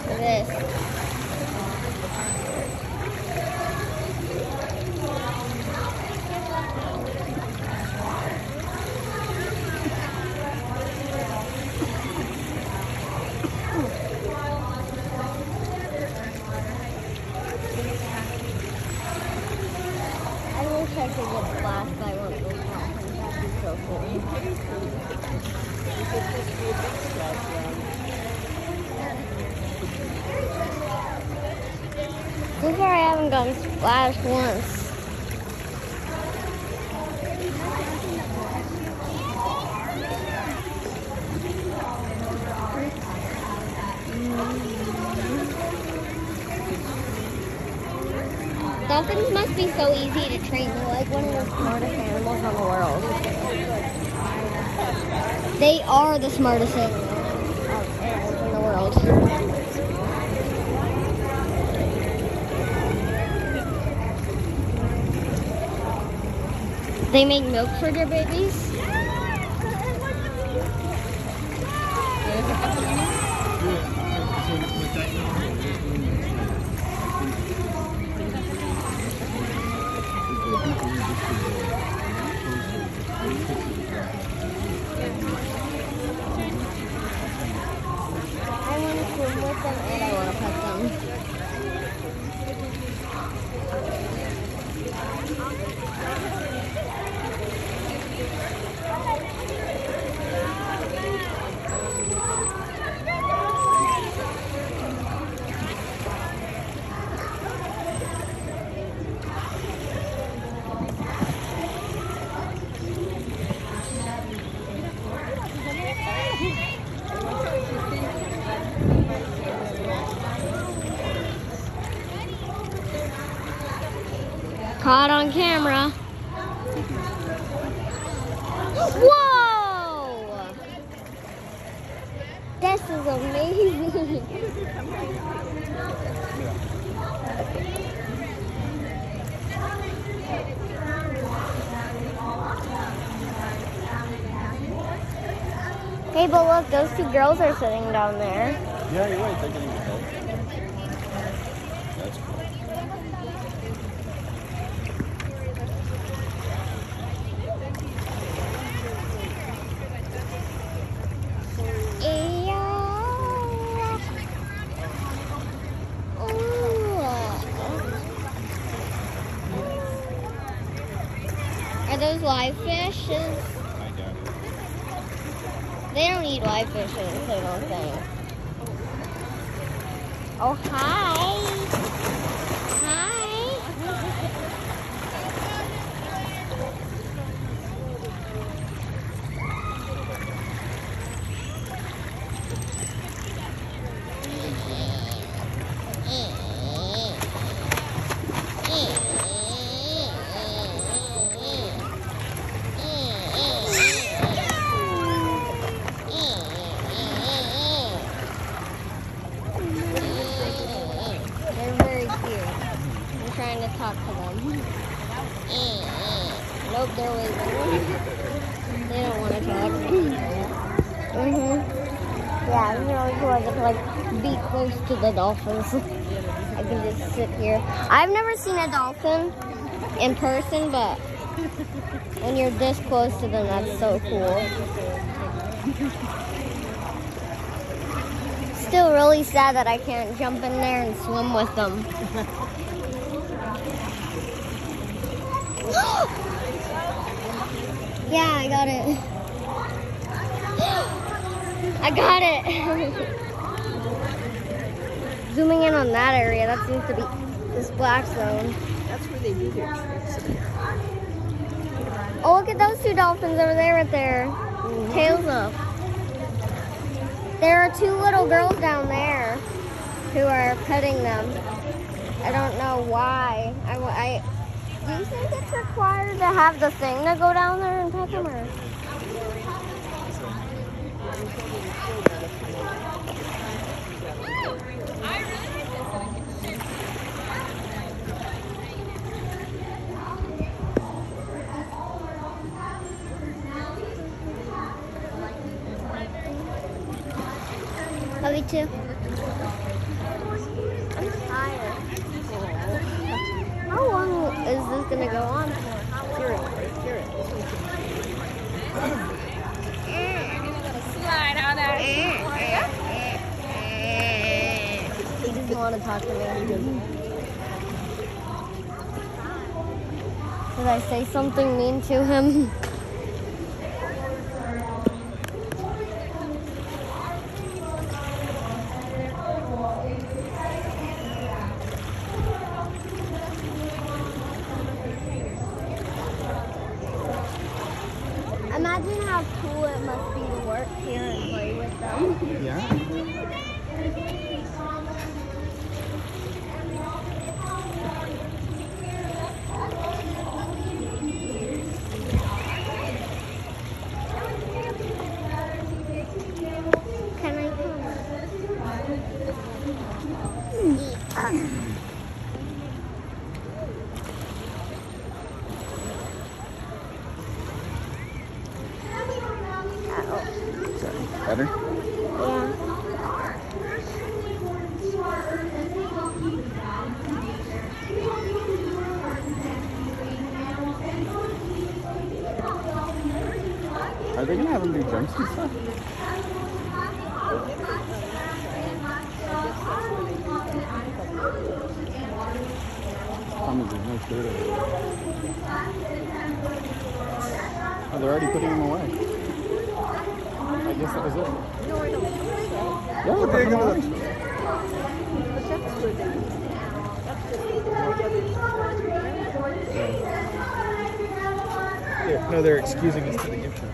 This. I wish I could get splashed by one of those mountains. That'd be so cool. So far I haven't gotten splashed once. Dolphins must be so easy to train. They're like one of the smartest animals in the world. They are the smartest animals in the world. They make milk for their babies. I want to swim with them and I want to pet them. Caught on camera. Whoa! This is amazing. Hey, but look, those two girls are sitting down there. Yeah, you're right. They're getting the help. That's cool. Are those live fishes? I doubt it. They don't eat live fishes, I don't think. Oh, hi. Hi. Trying to talk to them. Nope, they're waving. They don't want to talk. Yeah, you know, so I get to like be close to the dolphins. I can just sit here. I've never seen a dolphin in person, but when you're this close to them, that's so cool. Still really sad that I can't jump in there and swim with them. Yeah, I got it. I got it. Zooming in on that area, that seems to be the splash zone. That's where they do their tricks. Oh, look at those two dolphins over there with their tails up. There are two little girls down there who are petting them. I don't know why. Do you think it's required to have the thing to go down there and pet them? Or? Love you too. want to talk to me. Did I say something mean to him? Imagine how cool it must be to work here and play with them. Yeah. Can I come? Better? Yeah. Are they gonna have them do jumps and stuff? There's no shirt over there. Oh, they're already putting them away. I guess that was it. No, I don't think so. Yeah, we're putting them away. But that's good. That's just No, they're excusing us to the gift shop.